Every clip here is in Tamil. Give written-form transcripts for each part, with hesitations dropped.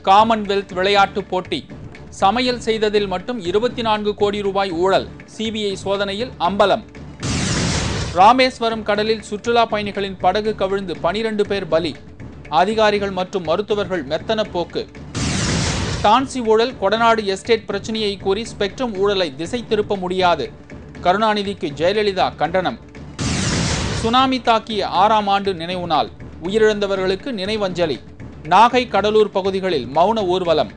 காமன்வெல்த் விளையாட்டுப் போட்டி சமையல் செய்ததில் மட்டும் 24 கோடி ரூபாய் ஊழல் சிபிஐ சோதனையில் அம்பலம். ராமேஸ்வரம் கடலில் சுற்றுலா பயணிகளின் படகு கவிழ்ந்து 12 பேர் பலி. அதிகாரிகள் மற்றும் மருத்துவர்கள் மெத்தன போக்கு. டான்சி ஊழல் கொடநாடு எஸ்டேட் பிரச்சனையை கூறி ஸ்பெக்ட்ரம் ஊழலை திசை திருப்ப முடியாது. கருணாநிதிக்கு ஜெயலலிதா கண்டனம். சுனாமி தாக்கிய 6ஆம் ஆண்டு நினைவு நாள். உயிரிழந்தவர்களுக்கு நினைவஞ்சலி. நாகை கடலூர் பகுதிகளில் மௌன ஊர்வலம்.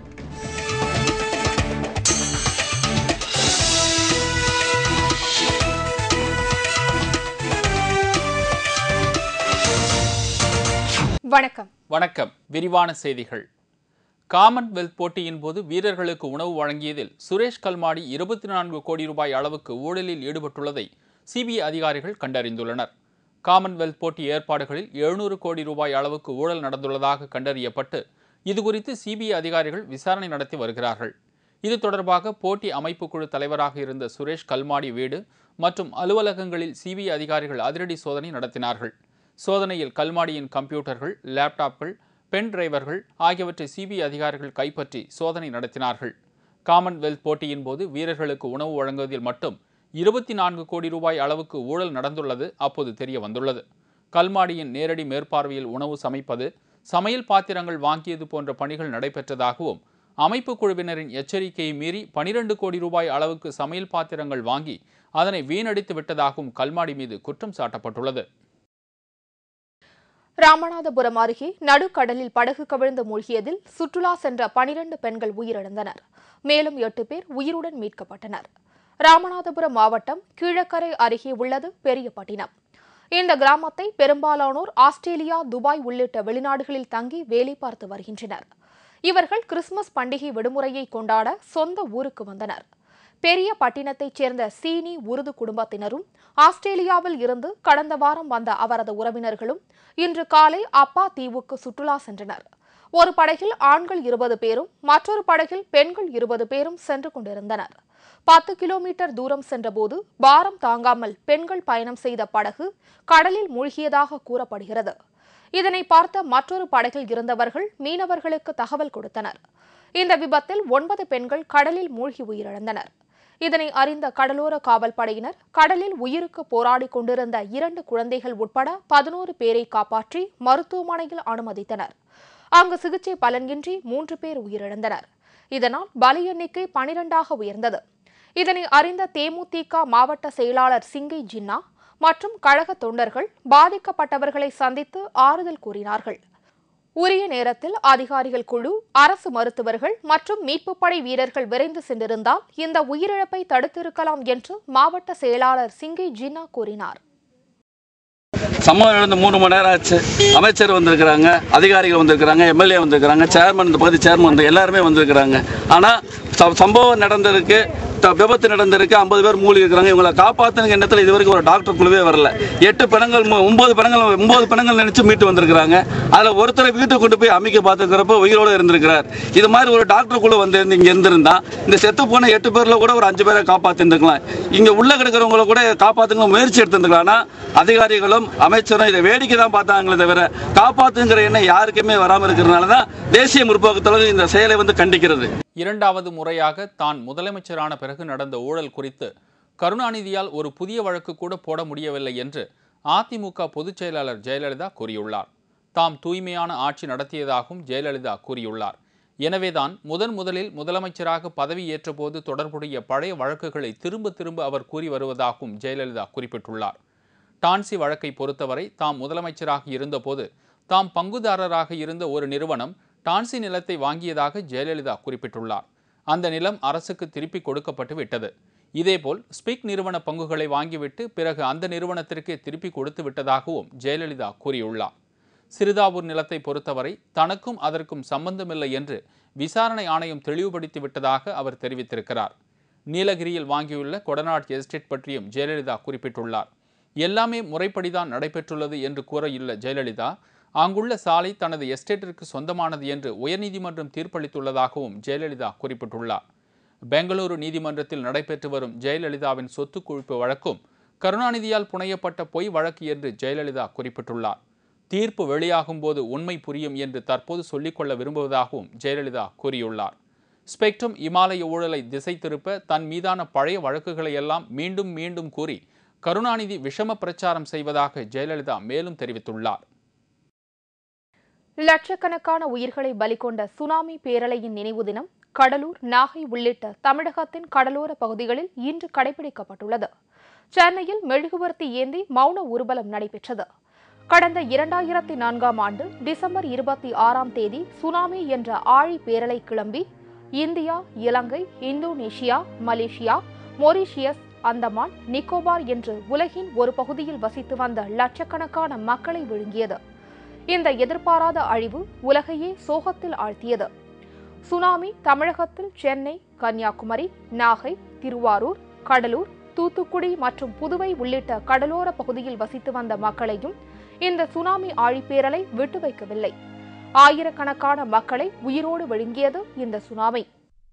வணக்கம். விரிவான செய்திகள். காமன்வெல்த் போட்டியின் போது வீரர்களுக்கு உணவு வழங்கியதில் சுரேஷ் கல்மாடி 24 கோடி ரூபாய் அளவுக்கு ஊழலில் ஈடுபட்டுள்ளதை சிபிஐ அதிகாரிகள் கண்டறிந்துள்ளனர். காமன்வெல்த் போட்டி ஏற்பாடுகளில் 700 கோடி ரூபாய் அளவுக்கு ஊழல் நடந்துள்ளதாக கண்டறியப்பட்டு இதுகுறித்து சிபிஐ அதிகாரிகள் விசாரணை நடத்தி வருகிறார்கள். இது தொடர்பாக போட்டி அமைப்பு குழு தலைவராக இருந்த சுரேஷ் கல்மாடி வீடு மற்றும் அலுவலகங்களில் சிபிஐ அதிகாரிகள் அதிரடி சோதனை நடத்தினார்கள். சோதனையில் கல்மாடியின் கம்ப்யூட்டர்கள், லேப்டாப்கள், பென் டிரைவர்கள் ஆகியவற்றை சிபிஐ அதிகாரிகள் கைப்பற்றி சோதனை நடத்தினார்கள். காமன்வெல்த் போட்டியின் போது வீரர்களுக்கு உணவு வழங்குவதில் மட்டும் 24 கோடி ரூபாய் அளவுக்கு ஊழல் நடந்துள்ளது அப்போது தெரிய வந்துள்ளது. கல்மாடியின் நேரடி மேற்பார்வையில் உணவு சமைப்பது, சமையல் பாத்திரங்கள் வாங்கியது போன்ற பணிகள் நடைபெற்றதாகவும் அமைப்பு குழுவினரின் எச்சரிக்கையை மீறி 12 கோடி ரூபாய் அளவுக்கு சமையல் பாத்திரங்கள் வாங்கி அதனை வீணடித்து விட்டதாகவும் கல்மாடி மீது குற்றம் சாட்டப்பட்டுள்ளது. ராமநாதபுரம் அருகே நடுக்கடலில் படகு கவிழ்ந்து மூழ்கியதில் சுற்றுலா சென்ற 12 பெண்கள் உயிரிழந்தனர். மேலும் 8 பேர் உயிருடன் மீட்கப்பட்டனர். ராமநாதபுரம் மாவட்டம் கீழக்கரை அருகே உள்ளது பெரியபட்டினம். இந்த கிராமத்தை பெரும்பாலானோர் ஆஸ்திரேலியா, துபாய் உள்ளிட்ட வெளிநாடுகளில் தங்கி வேலை பார்த்து வருகின்றனர். இவர்கள் கிறிஸ்துமஸ் பண்டிகை விடுமுறையை கொண்டாட சொந்த ஊருக்கு வந்தனர். பெரிய பட்டினத்தைச் சேர்ந்த சீனி உருது குடும்பத்தினரும் ஆஸ்திரேலியாவில் இருந்து கடந்த வாரம் வந்த அவரது உறவினர்களும் இன்று காலை அப்பா தீவுக்கு சுற்றுலா சென்றனர். ஒரு படகில் ஆண்கள் 20 பேரும் மற்றொரு படகில் பெண்கள் 20 பேரும் சென்று கொண்டிருந்தனர். 10 கிலோமீட்டர் தூரம் சென்றபோது பாரம் தாங்காமல் பெண்கள் பயணம் செய்த படகு கடலில் மூழ்கியதாக கூறப்படுகிறது. இதனை பார்த்த மற்றொரு படகில் இருந்தவர்கள் மீனவர்களுக்கு தகவல் கொடுத்தனர். இந்த விபத்தில் 9 பெண்கள் கடலில் மூழ்கி உயிரிழந்தனர். இதனை அறிந்த கடலோர காவல் படையினர் கடலில் உயிருக்கு போராடி கொண்டிருந்த 2 குழந்தைகள் உட்பட 11 பேரை காப்பாற்றி மருத்துவமனையில் அனுமதித்தனர். அங்கு சிகிச்சை பலனின்றி 3 பேர் உயிரிழந்தனர். இதனால் பலி எண்ணிக்கை 12ஆக உயர்ந்தது. இதனை அறிந்த தேமுதிக மாவட்ட செயலாளர் சிங்கை ஜின்னா மற்றும் கழக தொண்டர்கள் பாதிக்கப்பட்டவர்களை சந்தித்து ஆறுதல் கூறினார்கள். உரிய நேரத்தில் அதிகாரிகள் குழு, அரசு மருத்துவர்கள் மற்றும் மீட்புப் படை வீரர்கள் விரைந்து சென்றிருந்தால் இந்த உயிரிழப்பை தடுத்திருக்கலாம் என்று மாவட்ட செயலாளர் சிங்கை ஜின்னா கூறினார். சம்பவம் நடந்து 3 மணி நேரம் ஆச்சு. அமைச்சர் வந்திருக்கிறாங்க, அதிகாரிகள் வந்திருக்கிறாங்க, எம்எல்ஏ வந்திருக்கிறாங்க, சேர்மன், இந்த பகுதி சேர்மன் எல்லாருமே வந்திருக்கிறாங்க. ஆனால் சம்பவம் நடந்திருக்கு, விபத்து நடந்திருக்கு, 50 பேர் மூழ்கி இருக்கிறாங்க. இவங்களை காப்பாற்றுங்க எண்ணத்தில் இதுவரைக்கும் ஒரு டாக்டர் குழுவே வரல. 8 பிணங்கள் 9 பிணங்கள் நினைச்சு மீட்டு வந்திருக்கிறாங்க. அதில் ஒருத்தரை வீட்டுக்கு கொண்டு போய் அமைக்க பார்த்துக்கிறப்ப உயிரோடு இருந்திருக்கிறார். இது மாதிரி ஒரு டாக்டர் குழு வந்து இங்கே இருந்திருந்தா இந்த செத்து போன 8 பேரில் கூட ஒரு 5 பேரை காப்பாற்றிருந்துக்கலாம். இங்கே உள்ள கிடக்கிறவங்களை கூட காப்பாற்றுங்க முயற்சி எடுத்துருந்துக்கலாம். ஆனால் அதிகாரிகளும் அமைச்சரும் இதை வேடிக்கை தான் பார்த்தாங்களே தவிர காப்பாற்றுங்கிற எண்ணம் யாருக்குமே வராமல் இருக்கிறதுனால தான் தேசிய முற்போக்கு தலைவர் இந்த செயலை கண்டிக்கிறது. இரண்டாவது முறையாக தான் முதலமைச்சரான பிறகு நடந்த ஊழல் குறித்து கருணாநிதியால் ஒரு புதிய வழக்கு கூட போட முடியவில்லை என்று அதிமுக பொதுச் செயலாளர் ஜெயலலிதா கூறியுள்ளார். தாம் தூய்மையான ஆட்சி நடத்தியதாகவும் ஜெயலலிதா கூறியுள்ளார். எனவேதான் முதலில் முதலமைச்சராக பதவி ஏற்றபோது தொடர்புடைய பழைய வழக்குகளை திரும்ப அவர் கூறி வருவதாகவும் ஜெயலலிதா குறிப்பிட்டுள்ளார். டான்சி வழக்கை பொறுத்தவரை தாம் முதலமைச்சராக இருந்தபோது தாம் பங்குதாரராக இருந்த ஒரு நிறுவனம் டான்சி நிலத்தை வாங்கியதாக ஜெயலலிதா குறிப்பிட்டுள்ளார். அந்த நிலம் அரசுக்கு திருப்பி கொடுக்கப்பட்டு விட்டது. இதேபோல் ஸ்பிக் நிறுவன பங்குகளை வாங்கிவிட்டு பிறகு அந்த நிறுவனத்திற்கே திருப்பி கொடுத்து விட்டதாகவும் ஜெயலலிதா கூறியுள்ளார். சிறுதாவூர் நிலத்தை பொறுத்தவரை தனக்கும் அதற்கும் சம்பந்தமில்லை என்று விசாரணை ஆணையம் தெளிவுபடுத்தி விட்டதாக அவர் தெரிவித்திருக்கிறார். நீலகிரியில் வாங்கியுள்ள கொடநாடு எஸ்டேட் பற்றியும் ஜெயலலிதா குறிப்பிட்டுள்ளார். எல்லாமே முறைப்படிதான் நடைபெற்றுள்ளது என்று கூறியுள்ள ஜெயலலிதா அங்குள்ள சாலை தனது எஸ்டேட்டிற்கு சொந்தமானது என்று உயர்நீதிமன்றம் தீர்ப்பளித்துள்ளதாகவும் ஜெயலலிதா குறிப்பிட்டுள்ளார். பெங்களூரு நீதிமன்றத்தில் நடைபெற்று வரும் ஜெயலலிதாவின் சொத்து குவிப்பு வழக்கும் கருணாநிதியால் புனையப்பட்ட பொய் வழக்கு என்று ஜெயலலிதா குறிப்பிட்டுள்ளார். தீர்ப்பு வெளியாகும் போது உண்மை புரியும் என்று தற்போது சொல்லிக்கொள்ள விரும்புவதாகவும் ஜெயலலிதா கூறியுள்ளார். ஸ்பெக்ட்ரம் இமாலய ஊழலை திசை திருப்ப தன் மீதான பழைய வழக்குகளை எல்லாம் மீண்டும் மீண்டும் கூறி கருணாநிதி விஷம பிரச்சாரம் செய்வதாக ஜெயலலிதா மேலும் தெரிவித்துள்ளார். லட்சக்கணக்கான உயிர்களை பலி கொண்ட சுனாமி பேரலையின் நினைவு தினம் கடலூர், நாகை உள்ளிட்ட தமிழகத்தின் கடலோர பகுதிகளில் இன்று கடைபிடிக்கப்பட்டுள்ளது. சென்னையில் மெழுகுவர்த்தி ஏந்தி மௌன ஊர்வலம் நடைபெற்றது. கடந்த 2004ஆம் ஆண்டு டிசம்பர் 26ஆம் தேதி சுனாமி என்ற ஆழி பேரலை கிளம்பி India, Ilangai, Indonesia, Malaysia, Mauritius, Andaman, Nicobar என்று உலகின் ஒரு பகுதியில் வசித்து வந்த லட்சக்கணக்கான மக்களை விழுங்கியது. இந்த எதிர்பாராத அழிவு உலகையே சோகத்தில் ஆழ்த்தியது. சுனாமி தமிழகத்தில் சென்னை, கன்னியாகுமரி, நாகை, திருவாரூர், கடலூர், தூத்துக்குடி மற்றும் புதுவை உள்ளிட்ட கடலோர பகுதியில் வசித்து வந்த மக்களையும் இந்த சுனாமி ஆழிப்பேரலை விட்டு வைக்கவில்லை. ஆயிரக்கணக்கான மக்களை உயிரோடு விழுங்கியது இந்த சுனாமி.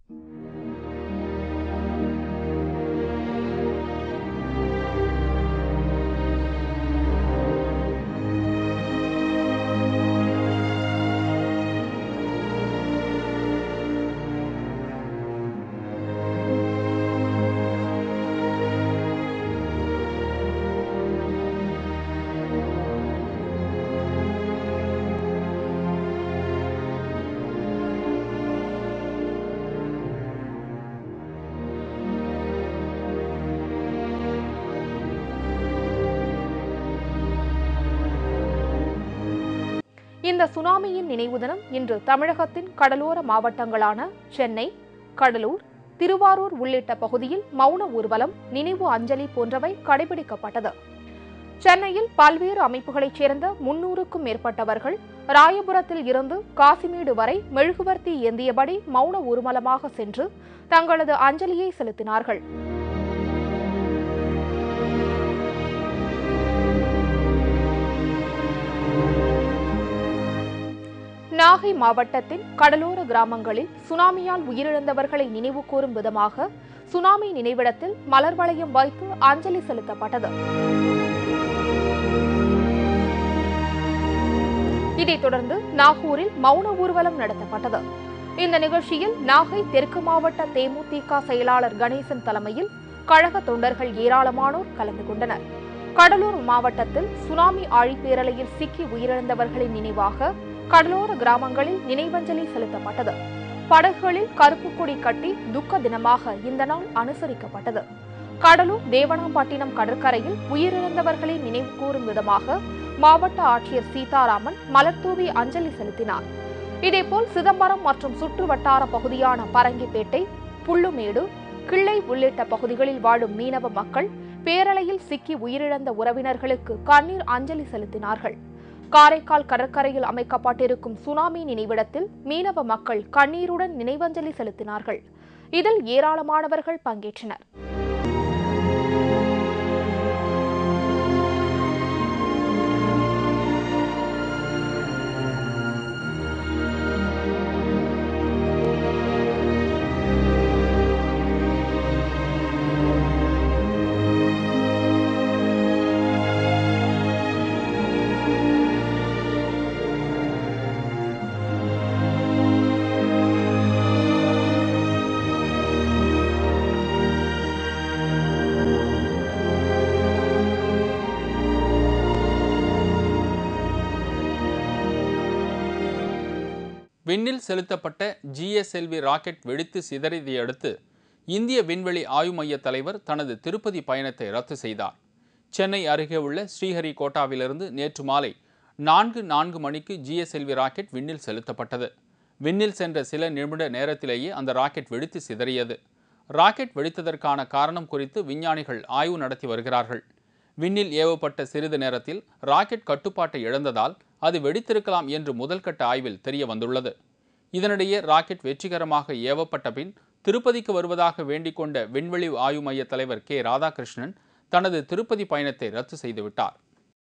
இந்த சுனாமியின் நினைவு தினம் இன்று தமிழகத்தின் கடலோர மாவட்டங்களான சென்னை, கடலூர், திருவாரூர் உள்ளிட்ட பகுதியில் மௌன ஊர்வலம், நினைவு அஞ்சலி போன்றவை கடைபிடிக்கப்பட்டது. சென்னையில் பல்வேறு அமைப்புகளைச் சேர்ந்த 300க்கும் மேற்பட்டவர்கள் ராயபுரத்தில் இருந்து காசிமேடு வரை மெழுகுவர்த்தி ஏந்தியபடி மௌன ஊர்வலமாக சென்று தங்களது அஞ்சலியை செலுத்தினார்கள். நாகை மாவட்டத்தின் கடலோர கிராமங்களில் சுனாமியால் உயிரிழந்தவர்களை நினைவு கூறும் விதமாக சுனாமி நினைவிடத்தில் மலர் வளையம் வைத்து அஞ்சலி செலுத்தப்பட்டது. இதைத் தொடர்ந்து நாகூரில் மௌன ஊர்வலம் நடத்தப்பட்டது. இந்த நிகழ்ச்சியில் நாகை தெற்கு மாவட்ட தேமுதிக செயலாளர் கணேசன் தலைமையில் கழக தொண்டர்கள் ஏராளமானோர் கலந்து கொண்டனர். கடலூர் மாவட்டத்தில் சுனாமி ஆழிப்பேரலையில் சிக்கி உயிரிழந்தவர்களின் நினைவாக கடலோர கிராமங்களில் நினைவஞ்சலி செலுத்தப்பட்டது. படகுகளில் கருப்பு கொடி கட்டி துக்க தினமாக இந்த நாள் அனுசரிக்கப்பட்டது. கடலூர் தேவனாம்பட்டினம் கடற்கரையில் உயிரிழந்தவர்களை நினைவு கூறும் விதமாக மாவட்ட ஆட்சியர் சீதாராமன் மலர்தூவி அஞ்சலி செலுத்தினார். இதேபோல் சிதம்பரம் மற்றும் சுற்று வட்டார பகுதியான பரங்கிப்பேட்டை, புல்லுமேடு, கிள்ளை உள்ளிட்ட பகுதிகளில் வாழும் மீனவ மக்கள் பேரலையில் சிக்கி உயிரிழந்த உறவினர்களுக்கு கண்ணீர் அஞ்சலி செலுத்தினார்கள். காரைக்கால் கடற்கரையில் அமைக்கப்பட்டிருக்கும் சுனாமி நினைவிடத்தில் மீனவ மக்கள் கண்ணீருடன் நினைவஞ்சலி செலுத்தினார்கள். இதில் ஏராளமானவர்கள் பங்கேற்றனர். விண்ணில் செலுத்தப்பட்ட GSLV ராக்கெட் வெடித்து சிதறியதை அடுத்து இந்திய விண்வெளி ஆய்வு மைய தலைவர் தனது திருப்பதி பயணத்தை ரத்து செய்தார். சென்னை அருகே உள்ள ஸ்ரீஹரிகோட்டாவிலிருந்து நேற்று மாலை 4:04 மணிக்கு GSLV ராக்கெட் விண்ணில் செலுத்தப்பட்டது. விண்ணில் சென்ற சில நிமிட நேரத்திலேயே அந்த ராக்கெட் வெடித்து சிதறியது. ராக்கெட் வெடித்ததற்கான காரணம் குறித்து விஞ்ஞானிகள் ஆய்வு நடத்தி வருகிறார்கள். விண்ணில் ஏவப்பட்ட சிறிது நேரத்தில் ராக்கெட் கட்டுப்பாட்டை இழந்ததால் அது வெடித்திருக்கலாம் என்று முதல்கட்ட ஆய்வில் தெரிய வந்துள்ளது. இதனிடையே ராக்கெட் வெற்றிகரமாக ஏவப்பட்ட பின் திருப்பதிக்கு வருவதாக வேண்டிக் கொண்ட விண்வெளி ஆய்வு மைய தலைவர் K. ராதாகிருஷ்ணன் தனது திருப்பதி பயணத்தை ரத்து செய்துவிட்டார்.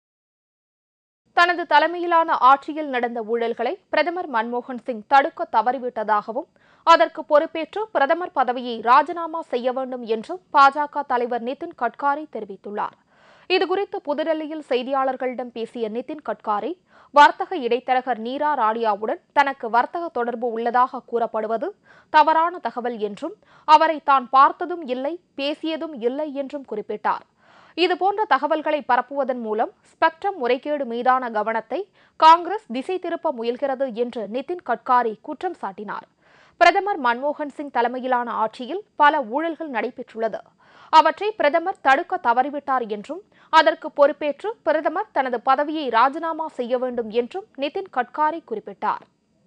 தனது தலைமையிலான ஆட்சியில் நடந்த ஊழல்களை பிரதமர் மன்மோகன் சிங் தடுக்க தவறிவிட்டதாகவும் அதற்கு பொறுப்பேற்று பிரதமர் பதவியை ராஜினாமா செய்ய வேண்டும் என்றும் பாஜக தலைவர் நிதின் கட்காரி தெரிவித்துள்ளார். இதுகுறித்து புதுடெல்லியில் செய்தியாளர்களிடம் பேசிய நிதின் கட்காரி, வர்த்தக இடைத்தரகர் நீரா ராடியாவுடன் தனக்கு வர்த்தக தொடர்பு உள்ளதாக கூறப்படுவது தவறான தகவல் என்றும், அவரை தான் பார்த்ததும் இல்லை, பேசியதும் இல்லை என்றும் குறிப்பிட்டார். இதுபோன்ற தகவல்களை பரப்புவதன் மூலம் ஸ்பெக்ட்ரம் முறைகேடு மீதான கவனத்தை காங்கிரஸ் திசை திருப்ப முயல்கிறது என்று நிதின் கட்காரி குற்றம் சாட்டினார். பிரதமர் மன்மோகன் சிங் தலைமையிலான ஆட்சியில் பல ஊழல்கள் நடைபெற்றுள்ளது. அவற்றை பிரதமர் தடுக்க தவறிவிட்டார் என்றும், அதற்கு பொறுப்பேற்று பிரதமர் தனது பதவியை ராஜினாமா செய்ய வேண்டும் என்றும் நிதின் கட்காரி குறிப்பிட்டார்.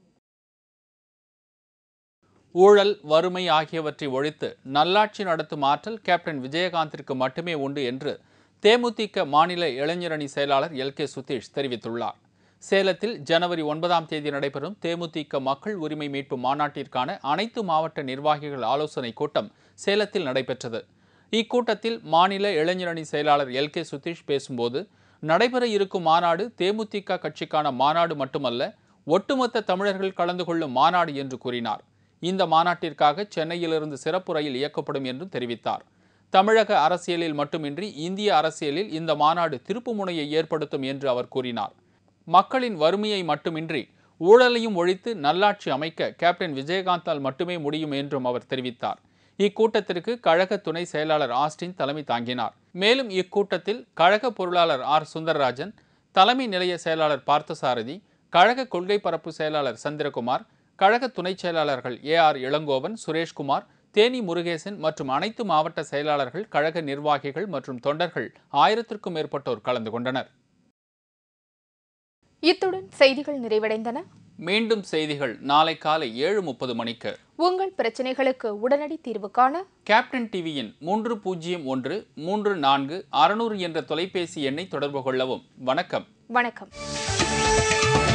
ஊழல், வறுமை ஆகியவற்றை ஒழித்து நல்லாட்சி நடத்தும் ஆற்றல் கேப்டன் விஜயகாந்திற்கு மட்டுமே உண்டு என்று தேமுதிக மாநில இளைஞரணி செயலாளர் எல்.கே. சுதீஷ் தெரிவித்துள்ளார். சேலத்தில் ஜனவரி 9ஆம் தேதி நடைபெறும் தேமுதிக மக்கள் உரிமை மீட்பு மாநாட்டிற்கான அனைத்து மாவட்ட நிர்வாகிகள் ஆலோசனைக் கூட்டம் சேலத்தில் நடைபெற்றது. இக்கூட்டத்தில் மாநில இளைஞரணி செயலாளர் எல்.கே. சுதீஷ் பேசும்போது, நடைபெற இருக்கும் மாநாடு தேமுதிக கட்சிக்கான மாநாடு மட்டுமல்ல, ஒட்டுமொத்த தமிழர்கள் கலந்து கொள்ளும் மாநாடு என்று கூறினார். இந்த மாநாட்டிற்காக சென்னையிலிருந்து சிறப்பு ரயில் இயக்கப்படும் என்றும் தெரிவித்தார். தமிழக அரசியலில் மட்டுமின்றி இந்திய அரசியலில் இந்த மாநாடு திருப்புமுனையை ஏற்படுத்தும் என்று அவர் கூறினார். மக்களின் வறுமையை மட்டுமின்றி ஊழலையும் ஒழித்து நல்லாட்சி அமைக்க கேப்டன் விஜயகாந்தால் மட்டுமே முடியும் என்றும் அவர் தெரிவித்தார். இக்கூட்டத்திற்கு கழக துணை செயலாளர் ஆஸ்டின் தலைமை தாங்கினார். மேலும் இக்கூட்டத்தில் கழக பொருளாளர் ஆர். சுந்தரராஜன், தலைமை நிலைய செயலாளர் பார்த்தசாரதி, கழக கொள்கை பரப்பு செயலாளர் சந்திரகுமார், கழக துணை செயலாளர்கள் ஏ.ஆர். இளங்கோவன், சுரேஷ்குமார், தேனி முருகேசன் மற்றும் அனைத்து மாவட்ட செயலாளர்கள், கழக நிர்வாகிகள் மற்றும் தொண்டர்கள் 1000க்கும் மேற்பட்டோர் கலந்து கொண்டனர். இத்துடன் செய்திகள் நிறைவடைந்தன. மீண்டும் செய்திகள் நாளை காலை 7:30 மணிக்கு. உங்கள் பிரச்சனைகளுக்கு உடனடி தீர்வு காண கேப்டன் டிவியின் 301-34-600 என்ற தொலைபேசி எண்ணை தொடர்பு கொள்ளவும். வணக்கம். வணக்கம்.